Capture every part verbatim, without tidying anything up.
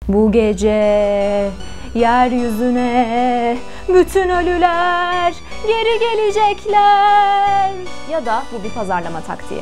Bu gece yeryüzüne bütün ölüler geri gelecekler. Ya da bu bir pazarlama taktiği.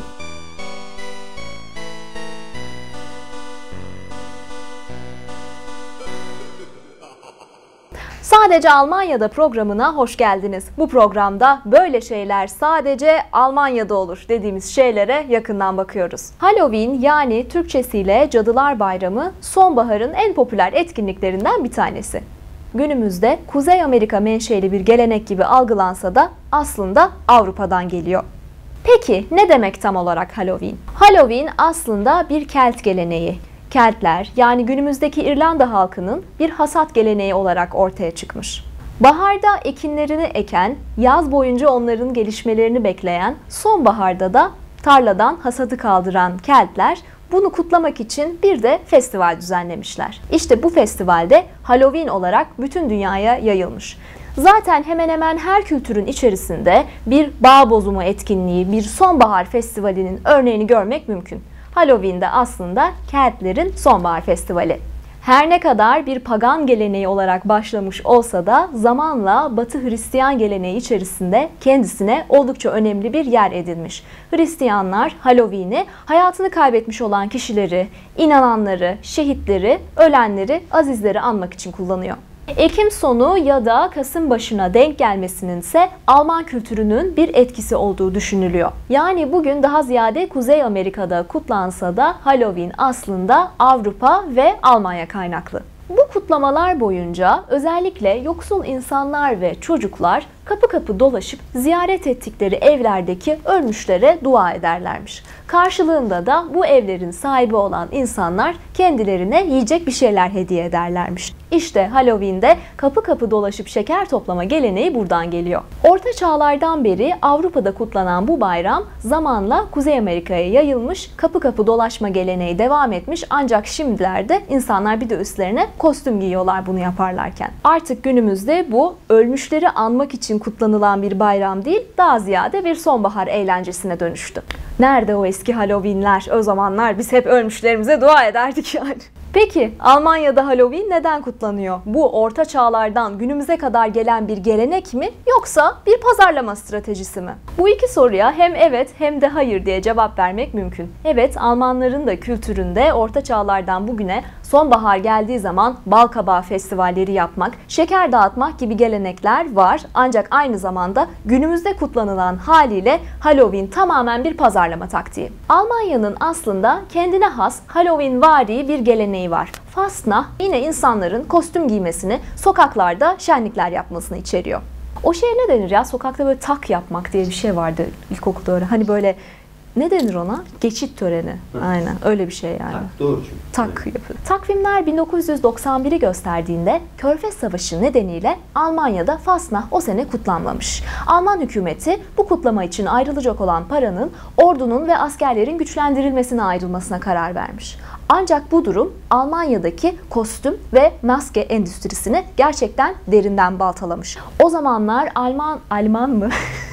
Sadece Almanya'da programına hoş geldiniz. Bu programda böyle şeyler sadece Almanya'da olur dediğimiz şeylere yakından bakıyoruz. Halloween, yani Türkçesiyle Cadılar Bayramı, sonbaharın en popüler etkinliklerinden bir tanesi. Günümüzde Kuzey Amerika menşeli bir gelenek gibi algılansa da aslında Avrupa'dan geliyor. Peki ne demek tam olarak Halloween? Halloween aslında bir Kelt geleneği. Keltler, yani günümüzdeki İrlanda halkının bir hasat geleneği olarak ortaya çıkmış. Baharda ekinlerini eken, yaz boyunca onların gelişmelerini bekleyen, sonbaharda da tarladan hasadı kaldıran Keltler bunu kutlamak için bir de festival düzenlemişler. İşte bu festivalde Halloween olarak bütün dünyaya yayılmış. Zaten hemen hemen her kültürün içerisinde bir bağ bozumu etkinliği, bir sonbahar festivalinin örneğini görmek mümkün. Halloween'de aslında Keltlerin sonbahar festivali. Her ne kadar bir pagan geleneği olarak başlamış olsa da zamanla Batı Hristiyan geleneği içerisinde kendisine oldukça önemli bir yer edinmiş. Hristiyanlar Halloween'i hayatını kaybetmiş olan kişileri, inananları, şehitleri, ölenleri, azizleri anmak için kullanıyor. Ekim sonu ya da Kasım başına denk gelmesinin ise Alman kültürünün bir etkisi olduğu düşünülüyor. Yani bugün daha ziyade Kuzey Amerika'da kutlansa da Halloween aslında Avrupa ve Almanya kaynaklı. Bu kutlamalar boyunca özellikle yoksul insanlar ve çocuklar kapı kapı dolaşıp ziyaret ettikleri evlerdeki ölmüşlere dua ederlermiş. Karşılığında da bu evlerin sahibi olan insanlar kendilerine yiyecek bir şeyler hediye ederlermiş. İşte Halloween'de kapı kapı dolaşıp şeker toplama geleneği buradan geliyor. Orta çağlardan beri Avrupa'da kutlanan bu bayram zamanla Kuzey Amerika'ya yayılmış, kapı kapı dolaşma geleneği devam etmiş, ancak şimdilerde insanlar bir de üstlerine kostüm giyiyorlar bunu yaparlarken. Artık günümüzde bu ölmüşleri anmak için kutlanılan bir bayram değil, daha ziyade bir sonbahar eğlencesine dönüştü. Nerede o eski Halloween'ler? O zamanlar biz hep ölmüşlerimize dua ederdik yani. Peki Almanya'da Halloween neden kutlanıyor? Bu orta çağlardan günümüze kadar gelen bir gelenek mi, yoksa bir pazarlama stratejisi mi? Bu iki soruya hem evet hem de hayır diye cevap vermek mümkün. Evet, Almanların da kültüründe orta çağlardan bugüne sonbahar geldiği zaman balkabağı festivalleri yapmak, şeker dağıtmak gibi gelenekler var. Ancak aynı zamanda günümüzde kutlanılan haliyle Halloween tamamen bir pazarlama taktiği. Almanya'nın aslında kendine has Halloween-vari bir geleneği var. Fastnacht yine insanların kostüm giymesini, sokaklarda şenlikler yapmasını içeriyor. O şeye ne denir ya? Sokakta böyle tak yapmak diye bir şey vardı ilkokulda öyle. Hani böyle ne denir ona? Geçit töreni. Hı. Aynen öyle bir şey yani. Tak, doğru çünkü. Tak yapıyor. Takvimler bin dokuz yüz doksan biri gösterdiğinde Körfez Savaşı nedeniyle Almanya'da Fastnacht o sene kutlanmamış. Alman hükümeti bu kutlama için ayrılacak olan paranın ordunun ve askerlerin güçlendirilmesine ayrılmasına karar vermiş. Ancak bu durum Almanya'daki kostüm ve maske endüstrisini gerçekten derinden baltalamış. O zamanlar Alman Alman mı?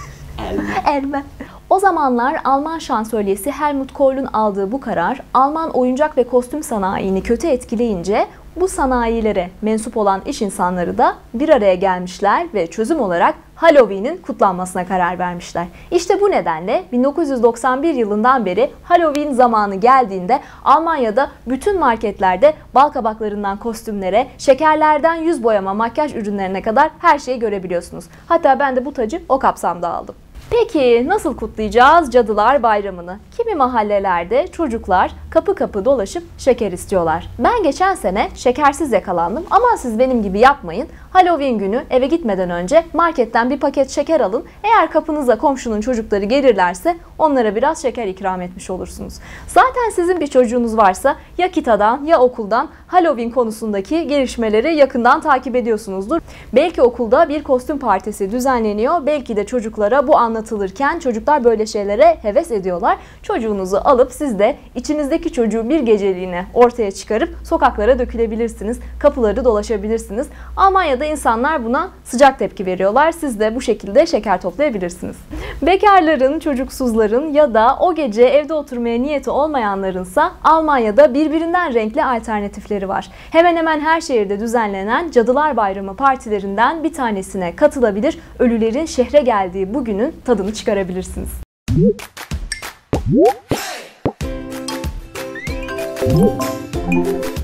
Elma. Elma. O zamanlar Alman şansölyesi Helmut Kohl'un aldığı bu karar Alman oyuncak ve kostüm sanayini kötü etkileyince bu sanayilere mensup olan iş insanları da bir araya gelmişler ve çözüm olarak Halloween'in kutlanmasına karar vermişler. İşte bu nedenle bin dokuz yüz doksan bir yılından beri Halloween zamanı geldiğinde Almanya'da bütün marketlerde bal kabaklarından kostümlere, şekerlerden yüz boyama makyaj ürünlerine kadar her şeyi görebiliyorsunuz. Hatta ben de bu tacı o kapsamda aldım. Peki nasıl kutlayacağız Cadılar Bayramı'nı? Kimi mahallelerde çocuklar kapı kapı dolaşıp şeker istiyorlar. Ben geçen sene şekersiz yakalandım ama siz benim gibi yapmayın. Halloween günü eve gitmeden önce marketten bir paket şeker alın. Eğer kapınıza komşunun çocukları gelirlerse onlara biraz şeker ikram etmiş olursunuz. Zaten sizin bir çocuğunuz varsa ya kitadan ya okuldan Halloween konusundaki gelişmeleri yakından takip ediyorsunuzdur. Belki okulda bir kostüm partisi düzenleniyor. Belki de çocuklara bu anlatılan anlatılırken çocuklar böyle şeylere heves ediyorlar. Çocuğunuzu alıp siz de içinizdeki çocuğu bir geceliğine ortaya çıkarıp sokaklara dökülebilirsiniz. Kapıları dolaşabilirsiniz. Almanya'da insanlar buna sıcak tepki veriyorlar. Siz de bu şekilde şeker toplayabilirsiniz. Bekarların, çocuksuzların ya da o gece evde oturmaya niyeti olmayanlarınsa Almanya'da birbirinden renkli alternatifleri var. Hemen hemen her şehirde düzenlenen Cadılar Bayramı partilerinden bir tanesine katılabilir, ölülerin şehre geldiği bugünün tadını çıkarabilirsiniz. Hey!